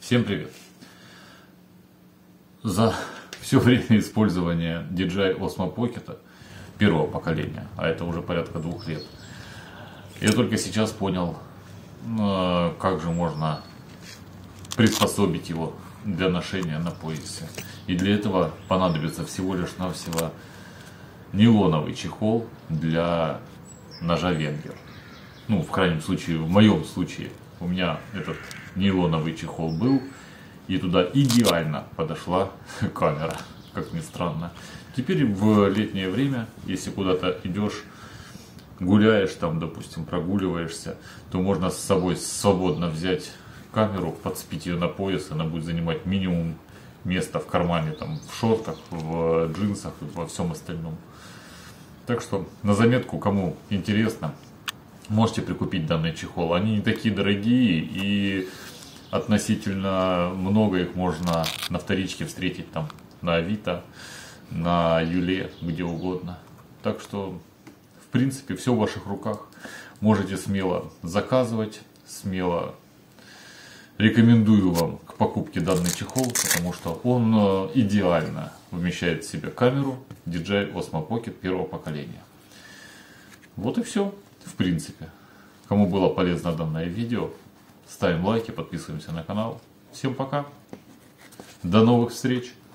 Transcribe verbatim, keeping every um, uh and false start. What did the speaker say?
Всем привет! За все время использования ди джей ай Osmo Pocket первого поколения, а это уже порядка двух лет, я только сейчас понял, как же можно приспособить его для ношения на поясе. И для этого понадобится всего лишь навсего нейлоновый чехол для ножа Венгер. Ну, в крайнем случае, в моем случае, у меня этот нейлоновый чехол был, и туда идеально подошла камера, как ни странно. Теперь в летнее время, если куда-то идешь, гуляешь там, допустим, прогуливаешься, то можно с собой свободно взять камеру, подцепить ее на пояс, она будет занимать минимум места в кармане, там, в шортах, в джинсах и во всем остальном. Так что на заметку, кому интересно, можете прикупить данный чехол. Они не такие дорогие, и относительно много их можно на вторичке встретить там на Авито, на Юле, где угодно. Так что, в принципе, все в ваших руках. Можете смело заказывать, смело рекомендую вам к покупке данный чехол, потому что он идеально вмещает в себя камеру ди джей ай Osmo Pocket первого поколения. Вот и все, в принципе. Кому было полезно данное видео, ставим лайки, подписываемся на канал. Всем пока, до новых встреч!